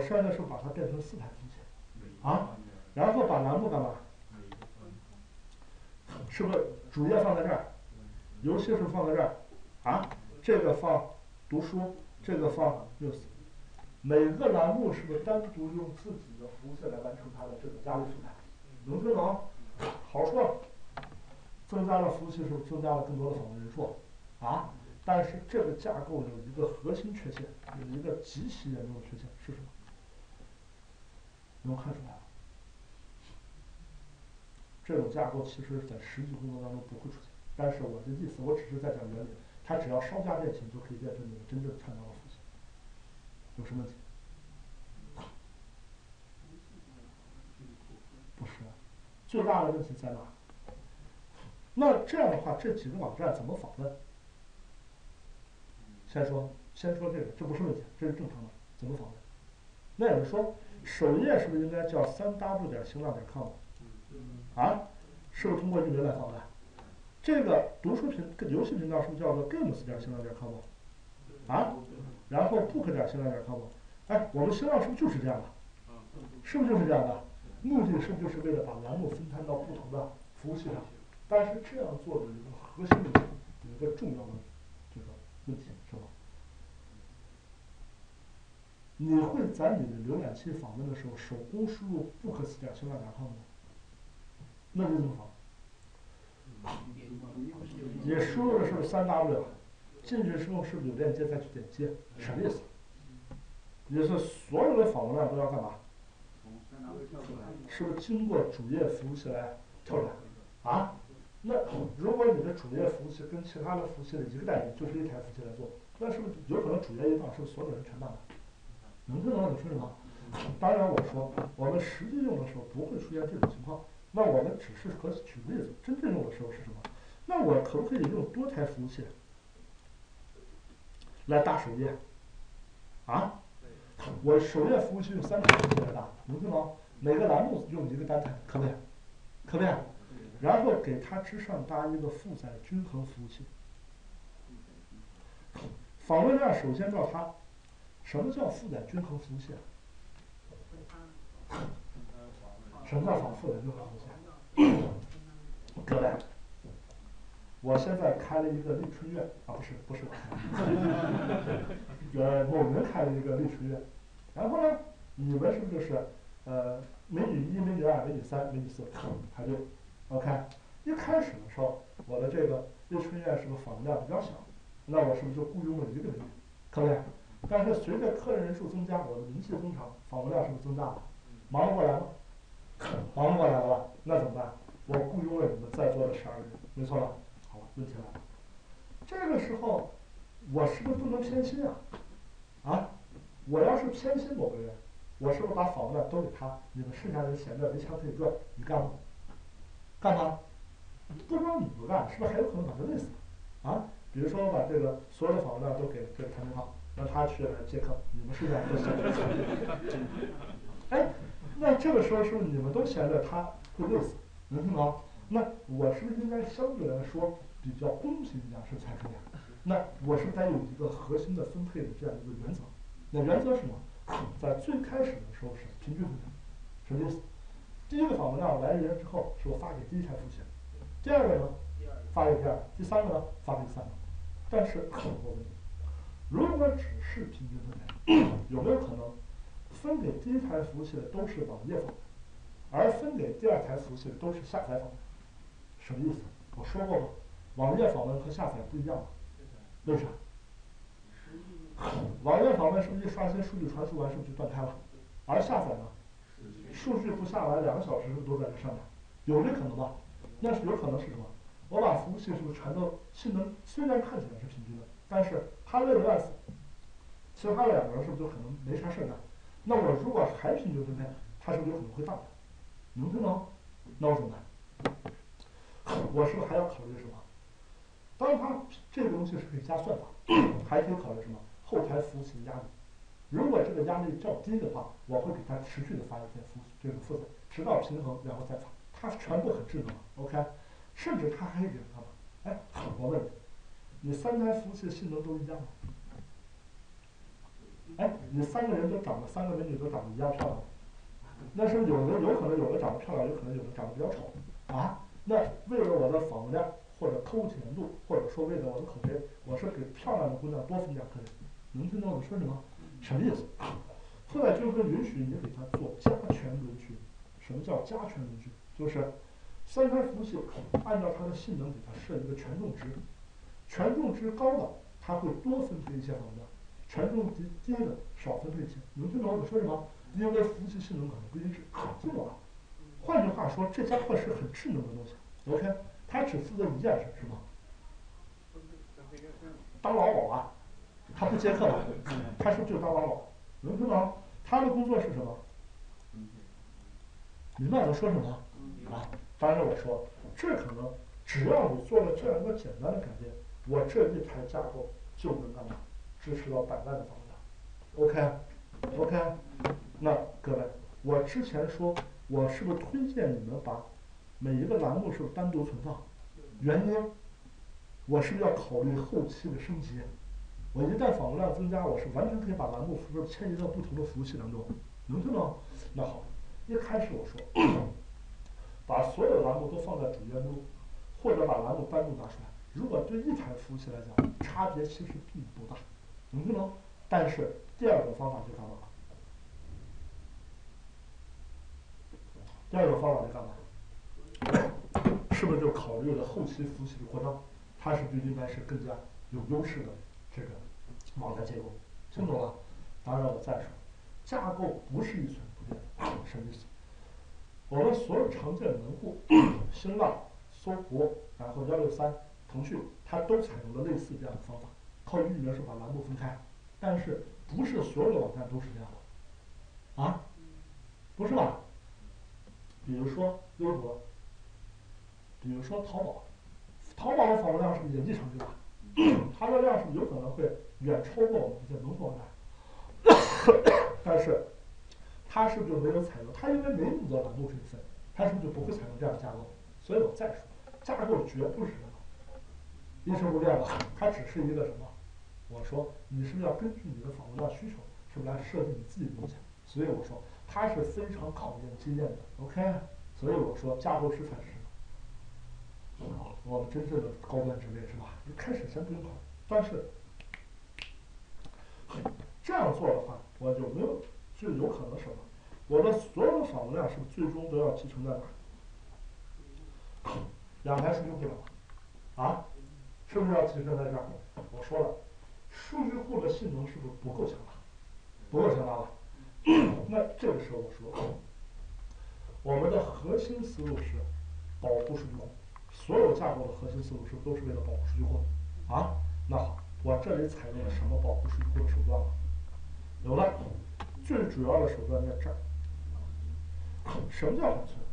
现在是把它变成4台服务器啊，然后把栏目干嘛？是不是主页放在这儿，游戏是放在这儿啊？这个放读书，这个放 news， 每个栏目是不是单独用自己的服务器来完成它的这个压力素材？能听懂？好说，增加了服务器是不是增加了更多的访问人数啊？但是这个架构有一个核心缺陷，有一个极其严重的缺陷是什么？能看出来吗？这种架构其实在实际工作当中不会出现，但是我的意思，我只是在讲原理，它只要稍加练习就可以变成你们真正看到的服务器。有什么问题？不是，最大的问题在哪？那这样的话，这几个网站怎么访问？先说这个，这不是问题，这是正常的，怎么访问？那有人说，首页是不是应该叫3w 点新浪点 com 啊？是不是通过域名来访问？这个读书游戏频道是不是叫做 games 点新浪点 com 啊？然后 book 点新浪点 com， 哎，我们新浪是不是就是这样的？是不是就是这样的？目的是不是就是为了把栏目分摊到不同的服务器上？但是这样做的一个核心问题，有一个重要的这个问题是吧？你会在你的浏览器访问的时候手工输入 books 点新浪点 com 吗？那你怎么访？你输入的是不是3w？ 进去之后是不是有链接再去点击？什么意思？也是所有的访问量都要干嘛？是不是经过主页服务器来跳转？啊？那如果你的主页服务器跟其他的服务器的一个代理，就是一台服务器来做，那是不是有可能主页一放，是不是所有人全办了？能听懂我说什么？当然我说我们实际用的时候不会出现这种情况，那我们只是可举例子，真正用的时候是什么？那我可不可以用多台服务器来搭首页？啊？我首页服务器用3台服务器来搭，能听懂？每个栏目用一个单台，可不可以？可不可以？然后给它之上搭一个负载均衡服务器。访问量首先到它，什么叫负载均衡服务器？什么叫负载均衡服务器？各位，我现在开了一个丽春院啊，不是我开某人开了一个丽春院，然后呢，你们是不是就是美女1、美女2、美女3、美女4，它就 OK。一开始的时候，我的这个丽春院是不是访问量比较小？那我是不是就雇佣了一个美女？可不可以？但是随着客人人数增加，我的名气增长，访问量是不是增大了？忙不过来吗？忙不过来了吧？那怎么办？我雇佣了你们在座的12个人，没错吧？好了，问题来了，这个时候我是不是不能偏心啊？啊，我要是偏心某个人，我是不是把访问量都给他？你们剩下人闲着没钱可以赚，你干吗？干吗？不光你不干，是不是还有可能把他累死？啊？比如说我把这个所有的访问量都给这个谭明浩，让他去来接客，你们剩下人都闲着。哎，那这个时候是不是你们都闲着，他会累死？能听懂？那我是不是应该相对来说比较公平一点是才可以？那我是不是得有一个核心的分配的这样一个原则？那原则是什么？在最开始的时候是平均分配，什么意思？第一个访问量来人之后，是我发给第一台服务器，第二个呢发给第二，第三个呢发给第三个。但是我问你，如果只是平均分配，有没有可能分给第一台服务器的都是网页访问，而分给第二台服务器的都是下载访问？什么意思？我说过吗？网页访问和下载不一样吗？为啥？网页访问是不是一刷新数据传输完是不是就断开了？而下载呢？数据不下来2个小时是不是都在这上面？有这可能吧？那是有可能是什么？我把服务器是不是全都性能虽然看起来是平均的，但是他累得半死，其他的2个人是不是就可能没啥事干？那我如果还平均分配，他是不是有可能会断开？能听懂？那我怎么办？我是不是还要考虑什么？当然，它这个东西是可以加算法，还可以考虑什么？后台服务器的压力。如果这个压力较低的话，我会给它持续的发一些这个负载，直到平衡，然后再发。它全部很智能 ，OK。甚至它还可以给它嘛？哎，我问你，你3台服务器的性能都一样吗？不一样。为啥？ 哎，你3个人都长得3个美女都长得一样漂亮，那是有可能有的长得漂亮，有可能有的长得比较丑啊。那为了我的访问量或者客户体验度，或者说为了我的口碑，我是给漂亮的姑娘多分点客人。能听懂我说什么？什么意思？后来就是允许你给他做加权轮序。什么叫加权轮序？就是3台服务器按照它的性能给它设一个权重值，权重值高的它会多分配一些访问量，权重低的少分配一些。能听懂我说什么？因为服务器性能可能不一致，听懂了？换句话说，这家伙是很智能的东西。OK， 它只负责一件事，是吗？当老鸨啊，他不接客吧？他是不是就当老鸨？能听懂？他的工作是什么？明白我说什么啊？当然我说，这可能只要你做了这样一个简单的改变，我这一台架构就能干嘛？支持到100万的访问量。OK， 那各位，我之前说，我是不是推荐你们把每一个栏目是不是单独存放？原因，我是不是要考虑后期的升级？我一旦访问量增加，我是完全可以把栏目迁移到不同的服务器当中，能听懂？那好，一开始我说，把所有的栏目都放在主页目录，或者把栏目单独拿出来。如果对一台服务器来讲，差别其实并不大，能听懂？但是第二种方法就干嘛？第二种方法就干嘛？是不是就考虑了后期服务器的扩张？它是不是应该是更加有优势的这个网站结构？听懂了？当然我再说，架构不是一成不变的，什么意思？我们所有常见的门户，新浪、搜狐，然后163、腾讯，它都采用了类似这样的方法，靠域名是把栏目分开，但是不是所有的网站都是这样的，啊？不是吧？比如说微博，比如说淘宝，淘宝的访问量是不是也异常巨大？它的量是不是有可能会远超过我们这些门户网站？但是它是不是就没有采用？它因为没那么多栏目可以分，它是不是就不会采用这样的架构？所以我再说，架构绝不是什么一成不变的，它只是一个什么？我说你是不是要根据你的访问量需求，是不是来设计你自己的东西？所以我说它是非常考验经验的。OK， 所以我说架构师才是什么？我们真正的高端职位是吧？一开始先不用考虑，但是这样做的话，我有没有就有可能什么？我的所有的访问量是不是最终都要集成在哪？2台数据库上啊？是不是要集成在这儿？我说了，数据库的性能是不是不够强大？不够强大吧？那这个时候我说，我们的核心思路是保护数据库，所有架构的核心思路是不是都是为了保护数据库？啊？那好，我这里采用了什么保护数据库的手段了？有了，最主要的手段在这儿。什么叫缓存？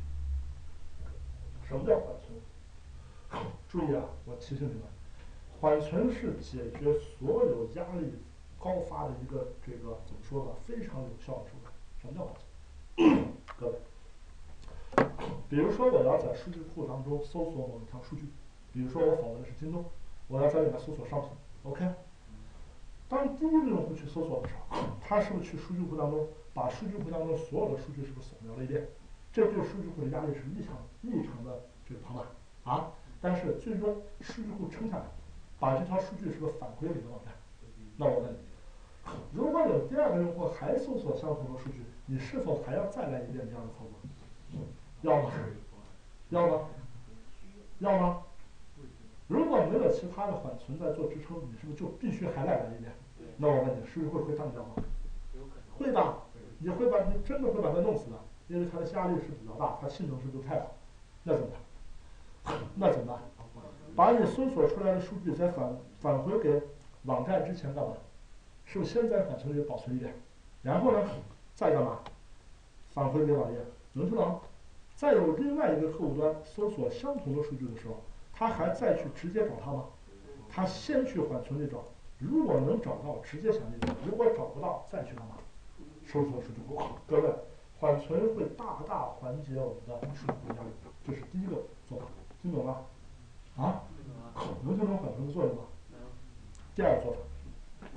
什么叫缓存？注意啊，我提醒你们，缓存是解决所有压力高发的一个这个怎么说呢？非常有效的手段。什么叫缓存？各位，比如说我要在数据库当中搜索某一条数据，比如说我访问的是京东，我要在里面搜索商品 ，OK。当第一个用户去搜索的时候，他是不是去数据库当中把数据库当中所有的数据是不是扫描了一遍？这对数据库的压力是异常的这个庞大啊！但是最终数据库撑下来，把这条数据是不是返回给了网站？那我问你，如果有第二个用户还搜索相同的数据，你是否还要再来一遍这样的操作？要吗？要吗？要吗？如果没有其他的缓存在做支撑，你是不是就必须还来一遍？那我问你，数据库会断掉吗？会的，你真的会把它弄死的，因为它的压力是比较大，它性能是不太好。那怎么办？那怎么办？把你搜索出来的数据再返回给网站之前干嘛？是不是先在缓存里保存一遍，然后呢，再干嘛？返回给网页，能听懂？再有另外一个客户端搜索相同的数据的时候，他还再去直接找它吗？他先去缓存里找，如果能找到，直接想进去；如果找不到，再去干嘛？搜索数据库。各位，缓存会大大缓解我们的数据库压力，这是第一个做法，听懂吗？啊？能听懂缓存的作用吗？第二个做法，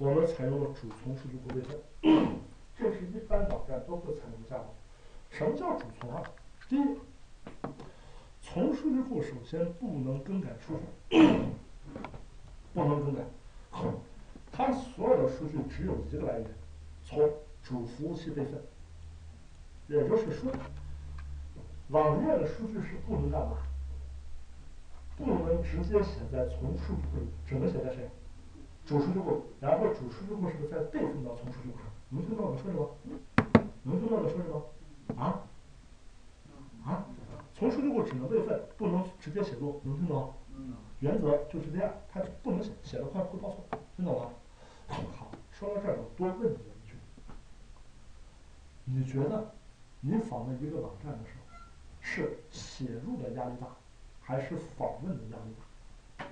我们采用了主从数据库备份，这是一般网站都会采用的架构。什么叫主从啊？第一，从数据库首先不能更改数据，不能更改，它所有的数据只有一个来源，从主服务器备份。也就是说，网页的数据是不能干嘛？不能直接写在从数据库里，只能写在谁？主数据库。然后主数据库是不是再备份到从数据库上？能听懂我说什么？能听懂我说什么？啊？啊？从数据库只能备份，不能直接写入，能听懂？原则就是这样，它不能写，写的快会报错，听懂吗？好，说到这儿，我多问你一句，你觉得你访问一个网站的时候，是写入的压力大，还是访问的压力大？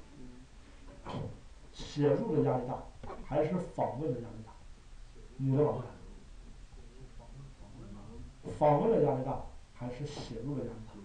写入的压力大，还是访问的压力大？你的网站，访问的压力大，还是写入的压力大？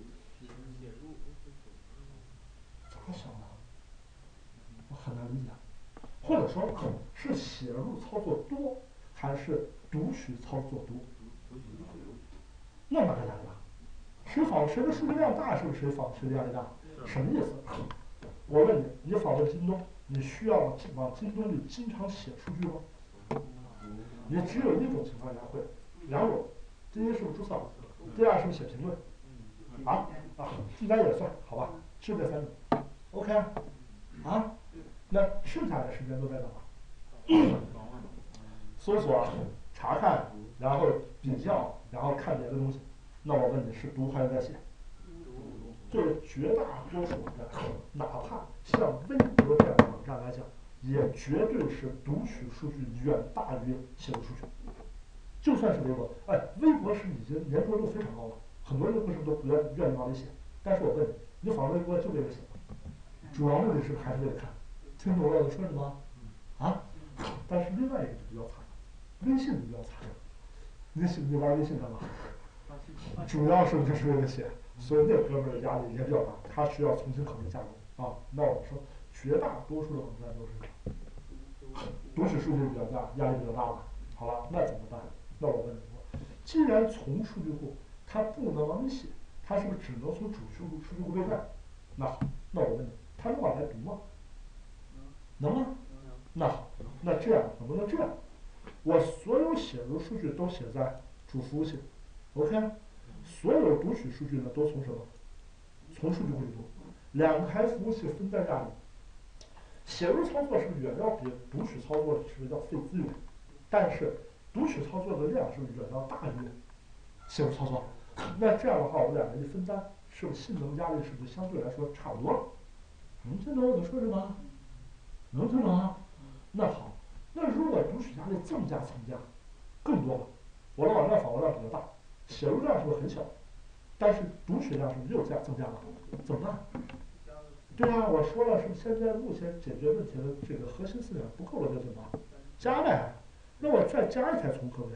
咋想的？我很难理解。或者说，是写入操作多，还是读取操作多？那哪个压力大？谁的数据量大，是不是谁的压力大？什么意思？我问你，你访问京东，你需要往京东里经常写数据吗？你只有一种情况下会，两种，第一是不是注册，第二是不是写评论？应该也算，好吧，就这三种 ，OK 啊？那剩下的时间都在干嘛？搜索、查看，然后比较，然后看别的东西。那我问你是读还是在写？对绝大多数网站，哪怕像微博这样的网站来讲，也绝对是读取数据远大于写入数据。就算是微博，微博是已经粘着度非常高了，很多用户是不是都不愿意往里写？但是我问你，你访问微博就为了写，主要目的是还是为了看？听懂了我说什么？啊？但是另外一个就比较惨，微信就比较惨。你玩微信干嘛？主要是就是为了写，所以那哥们儿的压力也比较大，他需要重新考虑架构啊。那我说，绝大多数的网站都是读取数据比较大，压力比较大吧？好了，那怎么办？那我问你说，既然从数据库它不能往里写，它是不是只能从主数据库备份？那好，那我问你，它能往来读吗？能吗？那好，那这样能不能这样？我所有写入数据都写在主服务器 ，OK，所有读取数据呢都从什么？从数据库里读，两台服务器分担压力。写入操作是不是远要比读取操作是不是要费资源？但是读取操作的量是不是远要大于写入操作？那这样的话，我们两个一分担，是不是性能压力是不是相对来说差不多？能听懂我说什么？能听懂吗？那好，那如果读取压力增加更多了，我的网站访问量比较大，写入量是不是很小？但是读取量是不是又增加了？怎么办？对啊，我说了是现在目前解决问题的这个核心思想不够了，就怎么加呗？那我再加一台重合呗。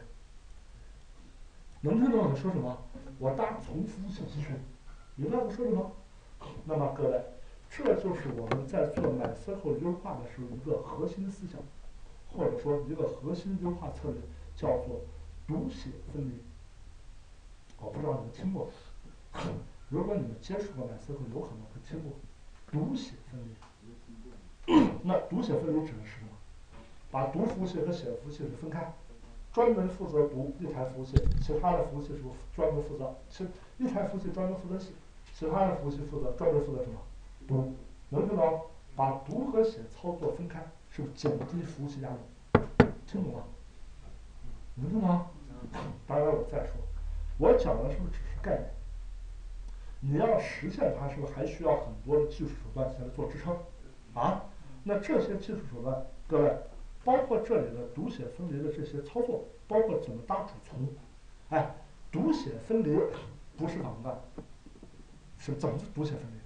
能听懂我说什么？我搭从服务器集群，明白我说什么？那么各位，这就是我们在做MySQL 优化的时候一个核心思想，或者说一个核心优化策略，叫做读写分离。我不知道你们听过，如果你们接触过MySQL，有可能会听过读写分离。那读写分离指的是什么？把读服务器和写服务器是分开，专门负责读一台服务器，其他的服务器是专门负责，一台服务器专门负责写，其他的服务器专门负责什么？读，能听懂？把读和写操作分开，是不是减低服务器压力？听懂吗？能听懂吗？当然我再说，我讲的是不是只是概念？你要实现它，是不是还需要很多的技术手段才能做支撑？啊？那这些技术手段，各位，包括这里的读写分离的这些操作，包括怎么搭主从，读写分离不是怎么办？是怎么读写分离？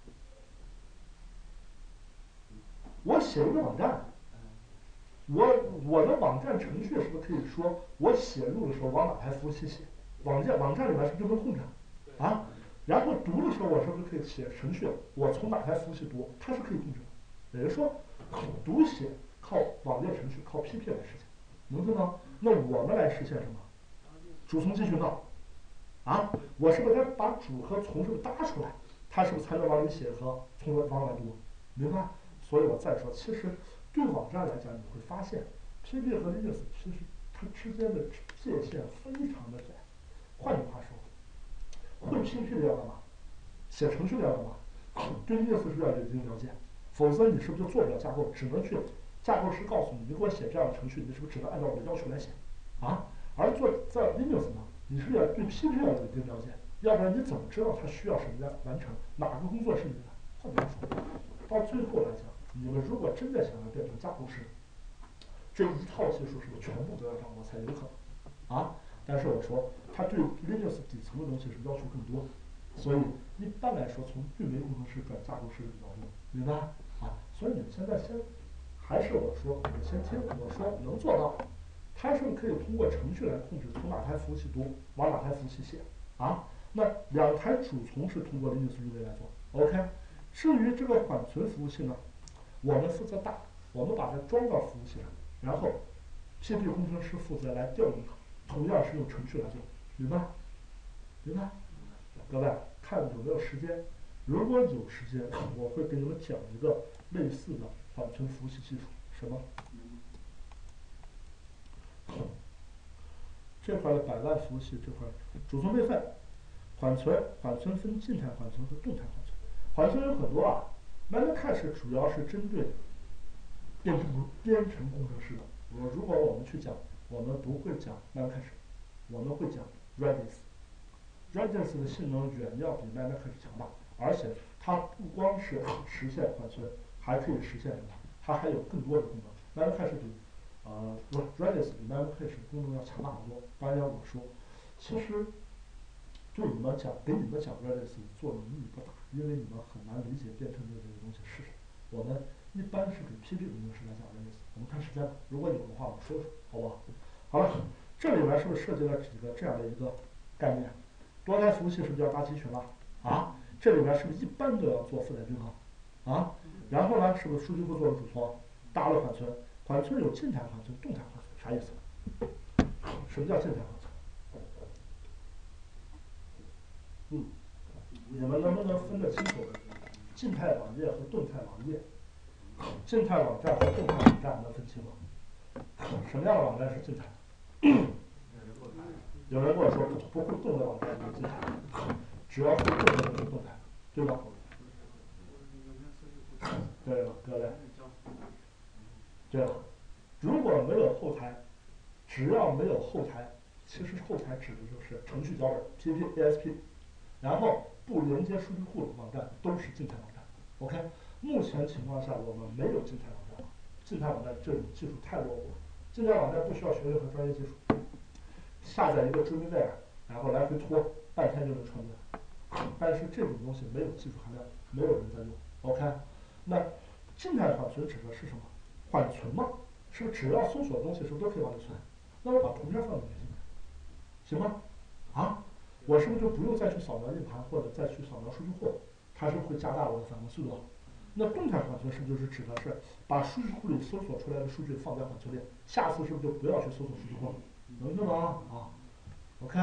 我写一个网站，我的网站程序是不是可以说我写入的时候往哪台服务器写？网站里面是不是就能控制？啊？然后读的时候我是不是可以写程序？我从哪台服务器读，它是可以控制的。也就是说，读写靠网页程序靠 PP 来实现，能听吗？那我们来实现什么？主从集群呢？啊，我是不是得把主和从是不是搭出来？它是不是才能往里写和从往外读？明白？所以我再说，其实对网站来讲，你会发现 PP 和 Linux 其实它之间的界限非常的窄。换句话说，会 PP 的要干嘛？写程序的要干嘛？对 Linux 是不是要有一定了解？否则你是不是就做不了架构？只能去架构师告诉你，你给我写这样的程序，你是不是只能按照我的要求来写？啊？而在 Linux 呢，你是要对 PP 要有一定了解，要不然你怎么知道它需要什么完成？哪个工作是你的？换句话说，到最后来讲，你们如果真的想要变成架构师，这一套技术是不是全部都要掌握才有可能？啊？但是我说，它对 Linux 底层的东西是要求更多，所以一般来说，从运维工程师转架构师的比较多，明白？啊，所以你们现在还是我说，你们先听我说能做到，它是不是可以通过程序来控制从哪台服务器读往哪台服务器写？啊，那两台主从是通过 Linux 运维来做 ，OK。至于这个缓存服务器呢，我们负责大，我们把它装到服务器上，然后 PP 工程师负责来调用它，同样是用程序来做，明白？明白？各位看有没有时间？如果有时间，我会给你们讲一个类似的缓存服务器技术，什么？这块的百万服务器这块主从备份、缓存分静态缓存和动态缓存。缓存有很多啊 ，Memcache 主要是针对编程工程师的。如果我们去讲，我们不会讲 Memcache， 我们会讲 Redis。Redis 的性能远要比 Memcache 强大，而且它不光是实现缓存，还可以实现什么？它还有更多的功能。Memcache 比Redis 比 Memcache 功能要强大很多。当然我说，其实对你们讲给你们讲 Redis 作用意义不大，因为你们很难理解编程的这个东西是什么。我们一般是给 PP 工程师来讲 Redis， 我们看时间，如果有的话我说说，好不好？好了，这里面是不是涉及了几个这样的一个概念？多台服务器是不是要搭集群了？啊，这里面是不是一般都要做负载均衡？啊，然后呢，是不是数据库做了主从，搭了缓存？缓存有静态缓存、动态缓存，啥意思？什么叫静态缓存？你们能不能分得清楚静态网页和动态网页？静态网站和动态网站能分清吗？什么样的网站是静态？有人跟我说不会动的网站就是静态，只要会动的就是动态，对吧？对了，各位，对了，如果没有后台，只要没有后台，其实后台指的就是程序脚本 PP、ASP， 然后不连接数据库的网站都是静态网站。OK， 目前情况下我们没有静态网站，静态网站这种技术太落后了，静态网站不需要学任何专业技术，下载一个 Dreamweaver， 然后来回拖，半天就能传进来。但是这种东西没有技术含量，没有人在用。OK， 那静态缓存指的是什么？缓存嘛，是不是只要搜索的东西是不是都可以往里存？那我把图片放进去行吗？啊，我是不是就不用再去扫描硬盘或者再去扫描数据库？它是不是会加大我的反应速度？那动态缓存是不是就是指的是把数据库里搜索出来的数据放在缓存里，下次是不是就不要去搜索数据库了？能听吗？啊 ，OK。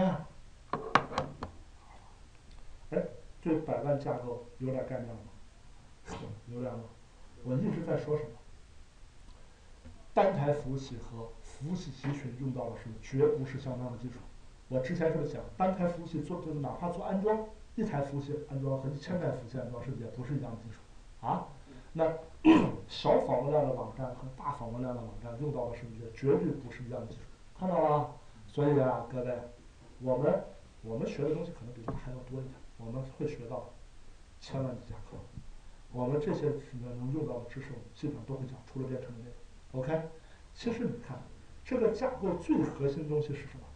哎，对百万架构有点概念了吗？有点吗？我一直在说什么？单台服务器和服务器集群用到的是绝不是相当的技术。我之前是不是讲单台服务器做就是哪怕做安装，一台服务器安装和1000台服务器安装是不是也不是一样的技术？啊，那小访问量的网站和大访问量的网站用到的是不是也绝对不是一样的技术？看到了？所以啊，各位，我们学的东西可能比他还要多一点，我们会学到千万级架构，我们这些能用到的知识，我们基本上都会讲，除了编程的内容。OK， 其实你看，这个架构最核心的东西是什么？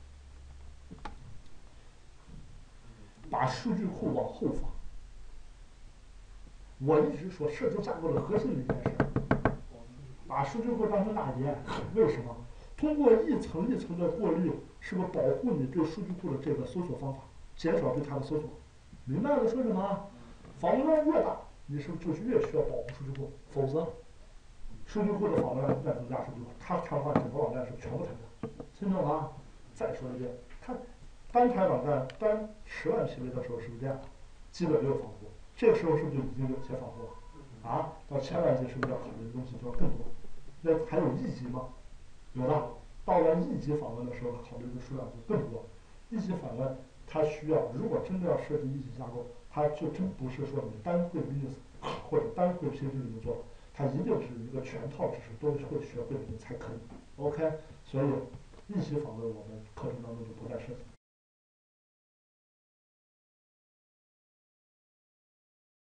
把数据库往后放。我一直说，设计架构的核心理念是把数据库当成大爷。为什么？通过一层一层的过滤，是不是保护你对数据库的这个搜索方法，减少对它的搜索？明白我说什么？访问量越大，你是不是就越需要保护数据库？否则， 数据库的访问量增加，数据库它开发整个网站是全部参加，听懂了啊？再说一遍，它单台网站单10万 PV 的时候是不是这样？基本没有防护，这个时候是不是就已经有些防护了？啊，到千万级是不是要考虑的东西就要更多？那还有亿级吗？有的，到了亿级访问的时候，考虑的数量就更多。亿级访问它需要，如果真的要设计亿级架构，它就真不是说你单会 Linux 或者单会 PHP 里面做，它一定是一个全套知识都会学会的人才可以。OK， 所以一级访问我们课程当中就不再涉及。